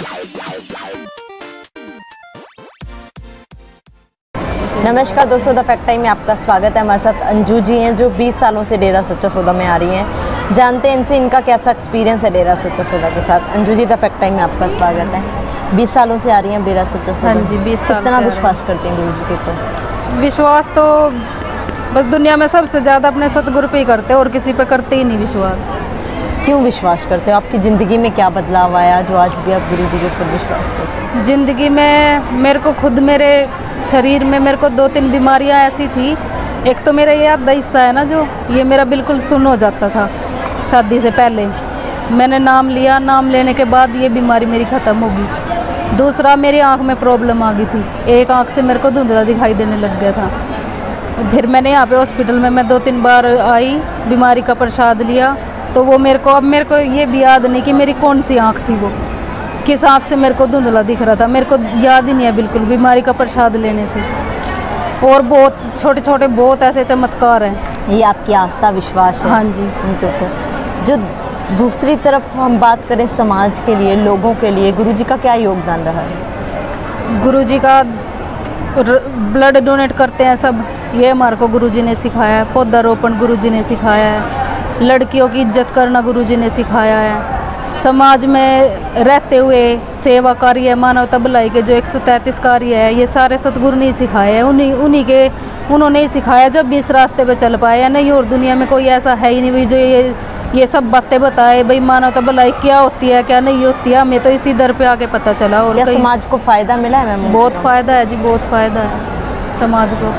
नमस्कार दोस्तों, the fact time में आपका स्वागत है। हमारे साथ अंजू जी हैं जो 20 सालों से डेरा सच्चा सौदा में आ रही हैं। जानते हैं इनसे इनका कैसा एक्सपीरियंस है डेरा सच्चा सौदा के साथ। Anju ji, the fact time में आपका स्वागत है। 20 सालों से आ रही हैं डेरा सच्चा सौदा। हाँ जी, 20 साल। कितना विश्वास करते हैं गुरु जी के? तो विश्वास तो बस दुनिया में सबसे ज़्यादा अपने सतगुरु पे ही करते हैं और किसी पे करते ही नहीं विश्वास। क्यों विश्वास करते हो? आपकी ज़िंदगी में क्या बदलाव आया जो आज भी आप गुरु जी के ऊपर विश्वास करते हैं? ज़िंदगी में मेरे को खुद मेरे शरीर में मेरे को 2-3 बीमारियां ऐसी थी। एक तो मेरा ये आधा हिस्सा है ना, जो ये मेरा बिल्कुल सुन्न हो जाता था शादी से पहले। मैंने नाम लिया, नाम लेने के बाद ये बीमारी मेरी ख़त्म होगी। दूसरा, मेरी आँख में प्रॉब्लम आ गई थी। एक आँख से मेरे को धुंधला दिखाई देने लग गया था। फिर मैंने यहाँ पे हॉस्पिटल में मैं 2-3 बार आई, बीमारी का प्रसाद लिया, तो वो अब मेरे को ये भी याद नहीं कि मेरी कौन सी आँख थी, वो किस आँख से मेरे को धुंधला दिख रहा था, मेरे को याद ही नहीं है बिल्कुल बीमारी का प्रसाद लेने से। और बहुत छोटे छोटे बहुत ऐसे चमत्कार हैं। ये आपकी आस्था विश्वास है? हाँ जी। उनके ऊपर। जो दूसरी तरफ हम बात करें समाज के लिए, लोगों के लिए, गुरु जी का क्या योगदान रहा है? गुरु जी का ब्लड डोनेट करते हैं सब, ये हमारे को गुरु जी ने सिखाया है। पौधारोपण गुरु जी ने सिखाया है। लड़कियों की इज्जत करना गुरु जी ने सिखाया है। समाज में रहते हुए सेवा कार्य, मानवता भलाई के जो 133 कार्य है, ये सारे सतगुरु ने सिखाए हैं। उन्होंने ही सिखाया जब भी इस रास्ते पे चल पाए। या नहीं, और दुनिया में कोई ऐसा है ही नहीं भाई जो ये सब बातें बताए भाई मानवता भलाई क्या होती है क्या नहीं होती है। हमें तो इसी दर पे आके पता चला। और क्या समाज को फ़ायदा मिला है मैम? बहुत फ़ायदा है जी, बहुत फ़ायदा है समाज को।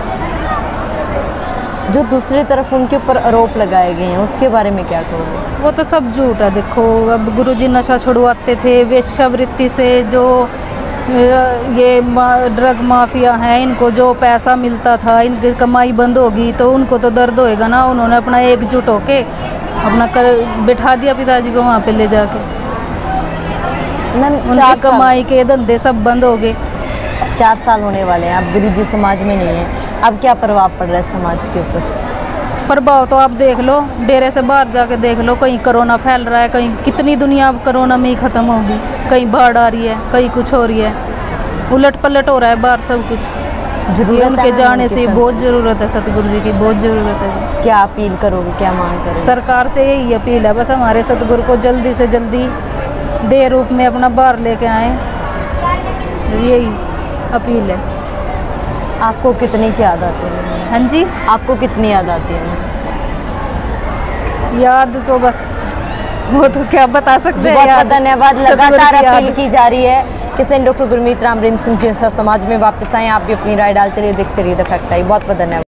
जो दूसरी तरफ उनके ऊपर आरोप लगाए गए हैं उसके बारे में क्या कहोगे? वो तो सब झूठ है। देखो, अब गुरुजी नशा छुड़वाते थे वेश्यावृत्ति से। जो ये ड्रग माफिया हैं, इनको जो पैसा मिलता था, इनकी कमाई बंद होगी तो उनको तो दर्द होएगा ना। उन्होंने अपना एकजुट होके अपना बिठा दिया पिताजी को वहाँ पे ले जाके। उनकी कमाई के धंधे सब बंद हो गए। 4 साल होने वाले हैं, अब गुरुजी समाज में नहीं है। अब क्या प्रभाव पड़ रहा है समाज के ऊपर? प्रभाव तो आप देख लो, डेरे से बाहर जाके देख लो, कहीं कोरोना फैल रहा है, कहीं कितनी दुनिया अब कोरोना में ही ख़त्म होगी। कहीं बाढ़ आ रही है, कहीं कुछ हो रही है, उलट पलट हो रहा है बाहर सब कुछ। जरूरत उनके जाने से बहुत ज़रूरत है, सतगुरु जी की बहुत ज़रूरत है। क्या अपील करोगे, क्या मांग करोगे? सरकार से यही अपील है बस, हमारे सतगुरु को जल्दी से जल्दी देह रूप में अपना बाहर लेके आए, यही अपील है। आपको कितनी की याद आती है? हाँ जी, आपको कितनी याद आती है? याद तो बस वो तो क्या बता सकते हैं। बहुत धन्यवाद। लगातार अपील की जा रही है कि सेन डॉक्टर गुरमीत राम रहीम सिंह जी समाज में वापस आए। आप भी अपनी राय डालते रहिए, देखते रहिए द फैक्ट टाइम। बहुत बहुत धन्यवाद।